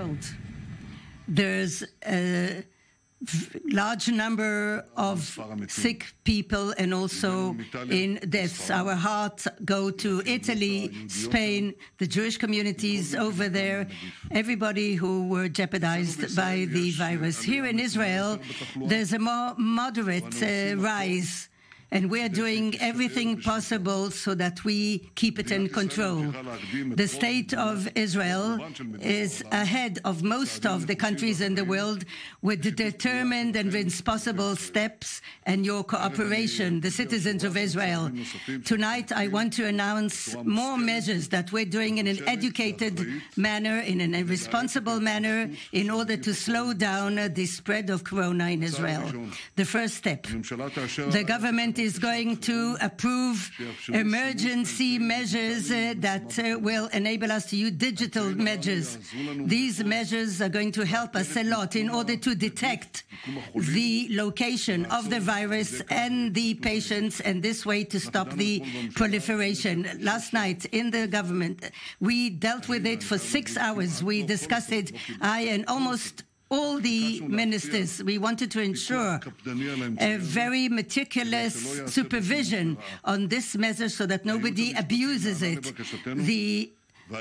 world. There's a large number of sick people and also in deaths. Our hearts go to Italy, Spain, the Jewish communities over there, everybody who were jeopardized by the virus. Here in Israel, there's a more moderate rise, and we are doing everything possible so that we keep it in control. The state of Israel is ahead of most of the countries in the world with the determined and responsible steps and your cooperation, the citizens of Israel. Tonight, I want to announce more measures that we're doing in an educated manner, in a responsible manner, in order to slow down the spread of corona in Israel. The first step, the government is going to approve emergency measures that will enable us to use digital measures. These measures are going to help us a lot in order to detect the location of the virus and the patients, and this way to stop the proliferation. Last night in the government, we dealt with it for 6 hours. We discussed it, I and almost all the ministers. We wanted to ensure a very meticulous supervision on this measure so that nobody abuses it. The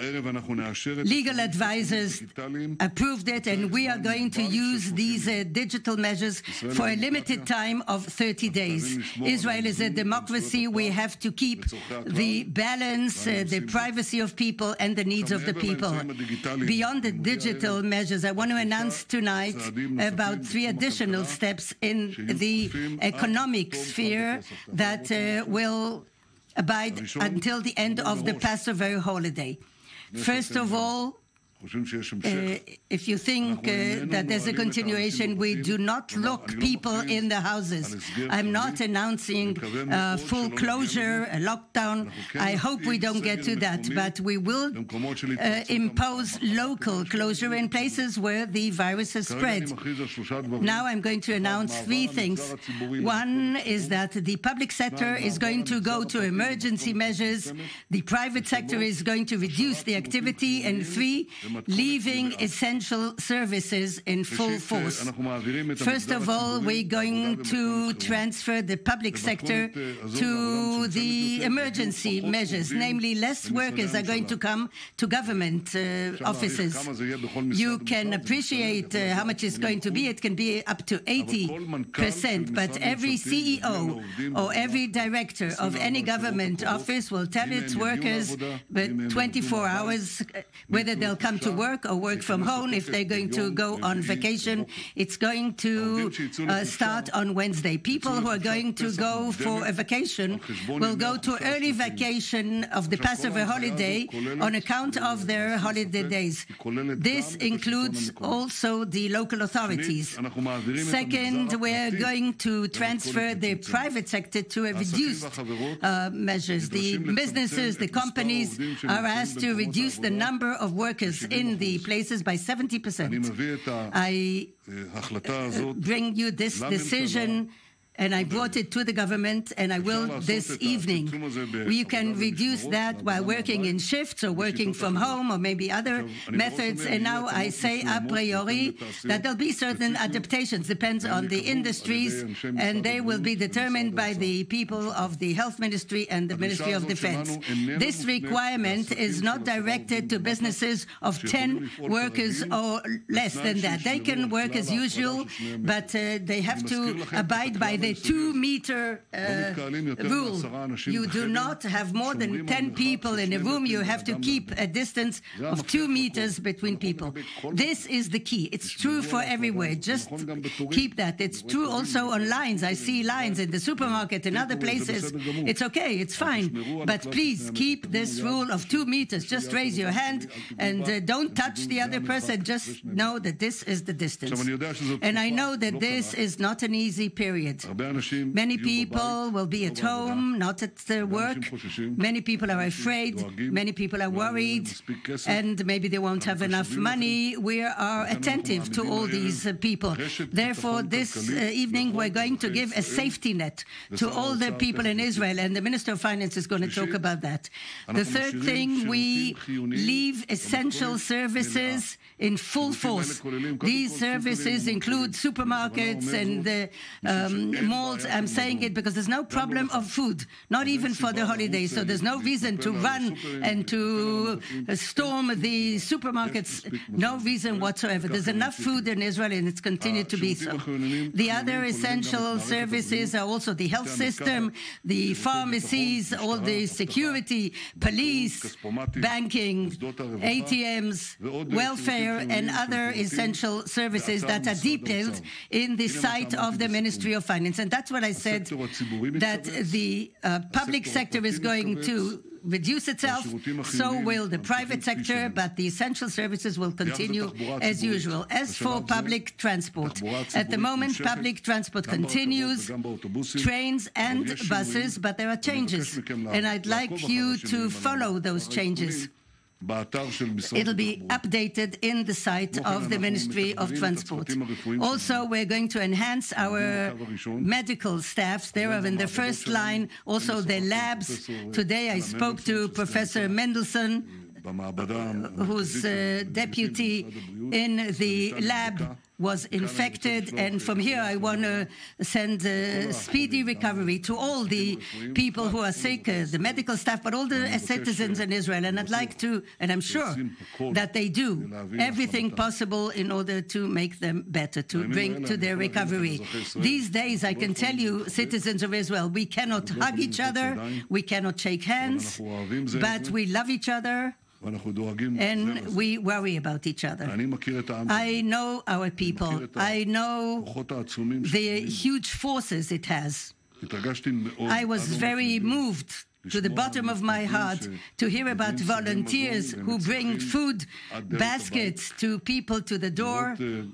legal advisors approved it, and we are going to use these digital measures for a limited time of 30 days. Israel is a democracy. We have to keep the balance, the privacy of people and the needs of the people. Beyond the digital measures, I want to announce tonight about 3 additional steps in the economic sphere that will abide until the end of the Passover holiday. First of all, if you think that there's a continuation, we do not lock people in the houses. I'm not announcing full closure, a lockdown. I hope we don't get to that, but we will impose local closure in places where the virus has spread. Now I'm going to announce 3 things. One is that the public sector is going to go to emergency measures. The private sector is going to reduce the activity. And 3, leaving essential services in full force. First of all, we're going to transfer the public sector to the emergency measures, namely less workers are going to come to government offices. You can appreciate how much it's going to be. It can be up to 80%, but every CEO or every director of any government office will tell its workers 24 hours whether they'll come to work or work from home. If they're going to go on vacation, it's going to start on Wednesday. People who are going to go for a vacation will go to early vacation of the Passover holiday on account of their holiday days. This includes also the local authorities. Second, we're going to transfer the private sector to a reduced measures. The businesses, the companies are asked to reduce the number of workers in the places by 70%. I bring you this decision, and I brought it to the government, and I will this evening. You can reduce that while working in shifts or working from home or maybe other methods. And now I say a priori that there'll be certain adaptations, depends on the industries, and they will be determined by the people of the Health Ministry and the Ministry of Defense. This requirement is not directed to businesses of 10 workers or less than that. They can work as usual, but they have to abide by the 2-meter rule. You do not have more than 10 people in a room. You have to keep a distance of 2 meters between people. This is the key. It's true for everywhere. Just keep that. It's true also on lines. I see lines in the supermarket and other places. It's okay. It's fine. But please keep this rule of 2 meters. Just raise your hand and don't touch the other person. Just know that this is the distance. And I know that this is not an easy period. Many people will be at home, not at work. Many people are afraid. Many people are worried. And maybe they won't have enough money. We are attentive to all these people. Therefore, this evening, we're going to give a safety net to all the people in Israel. And the Minister of Finance is going to talk about that. The third thing, we leave essential services in full force. These services include supermarkets and malls. I'm saying it because there's no problem of food, not even for the holidays. So there's no reason to run and to storm the supermarkets. No reason whatsoever. There's enough food in Israel, and it's continued to be so. The other essential services are also the health system, the pharmacies, all the security, police, banking, ATMs, welfare, and other essential services that are detailed in the site of the Ministry of Finance. And that's what I said, that the public sector is going to reduce itself, so will the private sector, but the essential services will continue as usual. As for public transport, at the moment, public transport continues, trains and buses, but there are changes, and I'd like you to follow those changes. It'll be updated in the site of the Ministry of Transport. Also, we're going to enhance our medical staffs. They are in the first line. Also, the labs. Today, I spoke to Professor Mendelssohn, whose deputy in the lab was infected, and from here I want to send a speedy recovery to all the people who are sick, the medical staff, but all the citizens in Israel. And I'd like to, and I'm sure that they do, everything possible in order to make them better, to bring to their recovery. These days, I can tell you, citizens of Israel, we cannot hug each other, we cannot shake hands, but we love each other, and we worry about each other. I know our people. I know the huge forces it has. I was very moved to the bottom of my heart to hear about volunteers who bring food baskets to people to the door,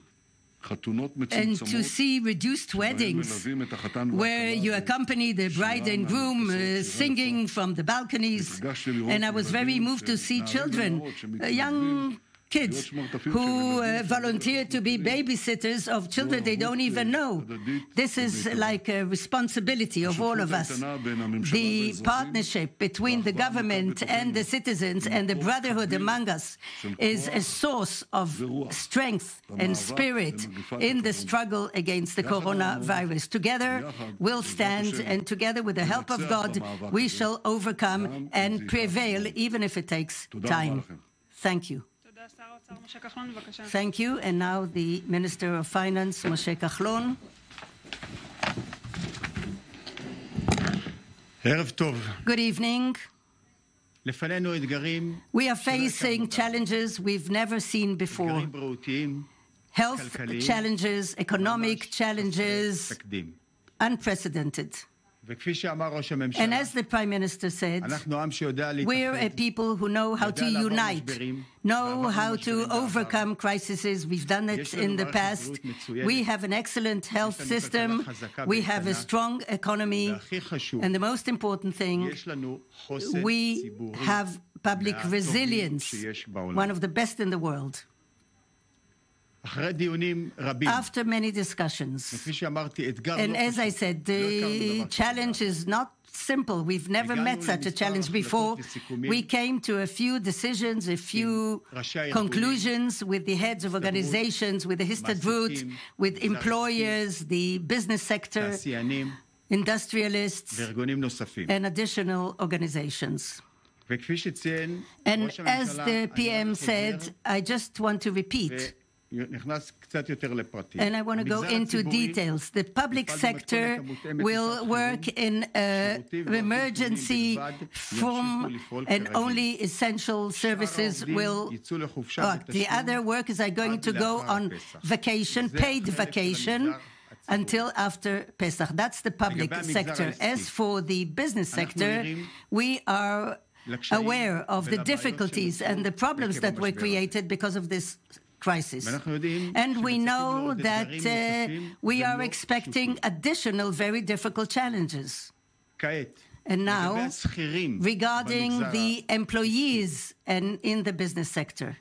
and to see reduced weddings where you accompany the bride and groom singing from the balconies. And I was very moved to see children, young kids who volunteer to be babysitters of children they don't even know. This is like a responsibility of all of us. The partnership between the government and the citizens and the brotherhood among us is a source of strength and spirit in the struggle against the coronavirus. Together we'll stand, and together with the help of God we shall overcome and prevail, even if it takes time. Thank you. Thank you. And now the Minister of Finance, Moshe Kahlon. Good evening. We are facing challenges we've never seen before. Health challenges, economic challenges, unprecedented. And as the Prime Minister said, we're a people who know how to unite, know how to overcome crises. We've done it in the past. We have an excellent health system. We have a strong economy. And the most important thing, we have public resilience, one of the best in the world. After many discussions, and as I said, the challenge is not simple. We've never met such a challenge before. We came to a few decisions, a few conclusions with the heads of organizations, with the Histadrut, with employers, the business sector, industrialists, and additional organizations. And as the PM said, I just want to repeat, and I want to go into details. The public sector will work in emergency form, and only essential services will work. The other workers are going to go on vacation, paid vacation, until after Pesach. That's the public sector. As for the business sector, we are aware of the difficulties and the problems that were created because of this crisis. And we know that we are expecting additional very difficult challenges. And now, regarding the employees and in the business sector,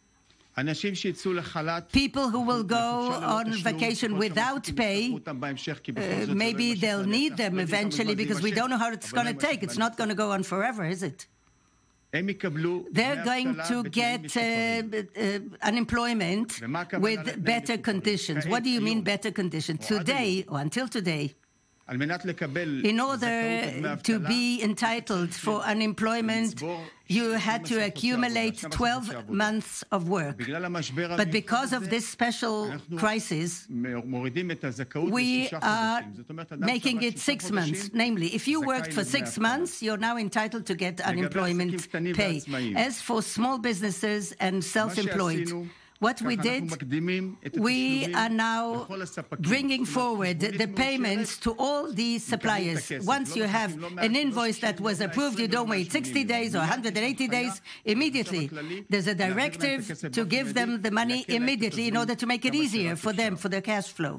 people who will go on vacation without pay, maybe they'll need them eventually because we don't know how it's going to take. It's not going to go on forever, is it? They're going to get unemployment with better conditions. What do you mean better conditions? Today, or until today, in order to be entitled for unemployment, you had to accumulate 12 months of work. But because of this special crisis, we are making it 6 months. Namely, if you worked for 6 months, you're now entitled to get unemployment pay. As for small businesses and self-employed, what we did, we are now bringing forward the payments to all the suppliers. Once you have an invoice that was approved, you don't wait 60 days or 180 days. Immediately, there's a directive to give them the money immediately in order to make it easier for them, for their cash flow.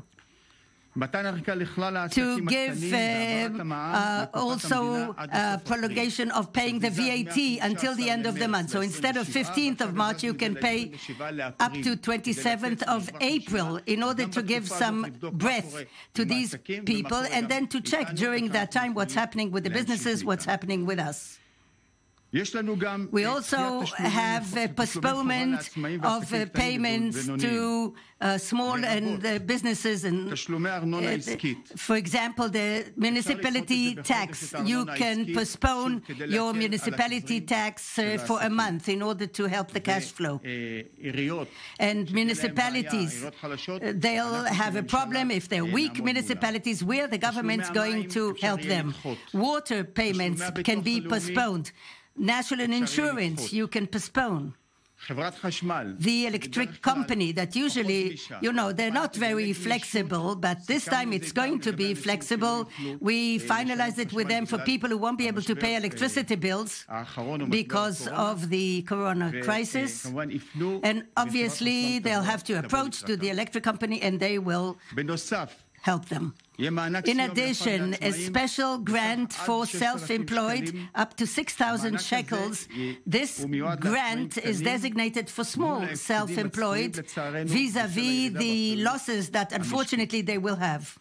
To give also prolongation of paying the VAT until the end of the month. So instead of 15th of March, you can pay up to 27th of April in order to give some breath to these people and then to check during that time what's happening with the businesses, what's happening with us. We also have a postponement of payments to small and businesses. And, for example, the municipality tax. You can postpone your municipality tax for a month in order to help the cash flow. And municipalities, they'll have a problem if they're weak municipalities. Where the government's going to help them. Water payments can be postponed. National insurance, you can postpone. The electric company that usually, you know, they're not very flexible, but this time it's going to be flexible. We finalized it with them for people who won't be able to pay electricity bills because of the corona crisis. And obviously, they'll have to approach to the electric company and they will help them. In addition, a special grant for self-employed up to 6,000 shekels. This grant is designated for small self-employed vis-à-vis the losses that unfortunately they will have.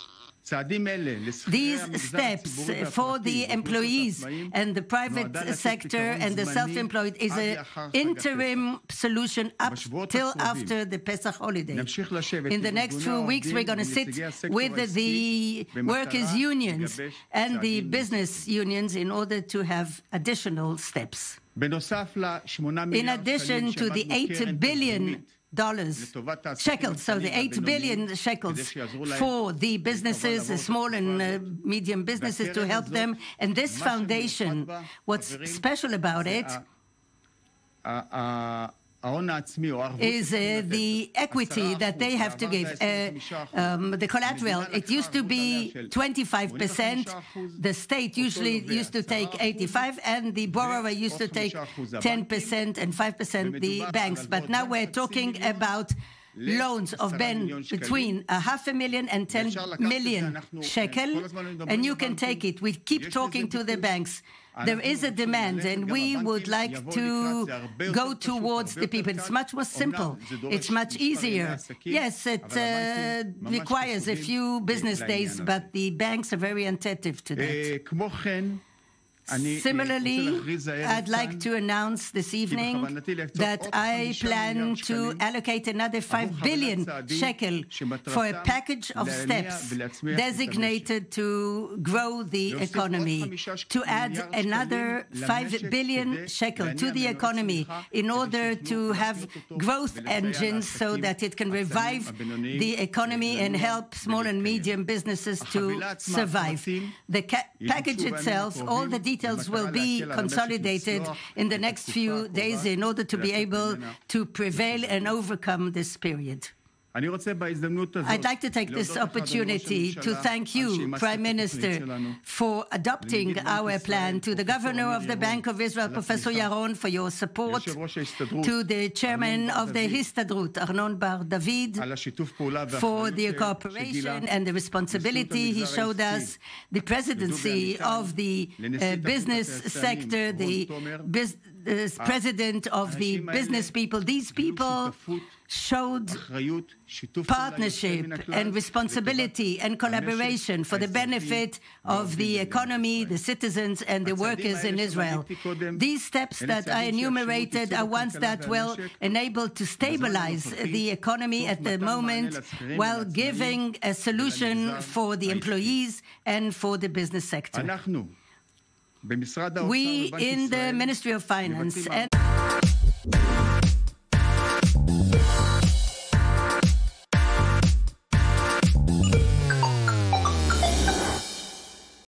These steps for the employees and the private sector and the self-employed is an interim solution up till after the Pesach holiday. In the next few weeks, we're going to sit with the workers' unions and the business unions in order to have additional steps. In addition to the $8 billion shekels, so the 8 billion shekels for the businesses, the small and medium businesses to help them. And this foundation, what's special about it is the equity that they have to give, the collateral. It used to be 25%. The state usually used to take 85%, and the borrower used to take 10% and 5% the banks. But now we're talking about loans of between 500,000 and 10 million shekel, and you can take it. We keep talking to the banks. There is a demand, and we would like to go towards the people. It's much more simple. It's much easier. Yes, it requires a few business days, but the banks are very attentive to that. Similarly, I'd like to announce this evening that I plan to allocate another 5 billion shekel for a package of steps designated to grow the economy, to add another 5 billion shekel to the economy in order to have growth engines so that it can revive the economy and help small and medium businesses to survive. The package itself, all the details will be consolidated in the next few days in order to be able to prevail and overcome this period. I'd like to take this opportunity to thank you, Prime Minister, for adopting our plan, to the Governor of the Bank of Israel, Professor Yaron, for your support, to the Chairman of the Histadrut, Arnon Bar David, for the cooperation and the responsibility he showed us, the presidency of the business sector, the president of the business people. These people showed partnership and responsibility and collaboration for the benefit of the economy, the citizens, and the workers in Israel. These steps that I enumerated are ones that will enable to stabilize the economy at the moment while giving a solution for the employees and for the business sector. We in the Ministry of Finance and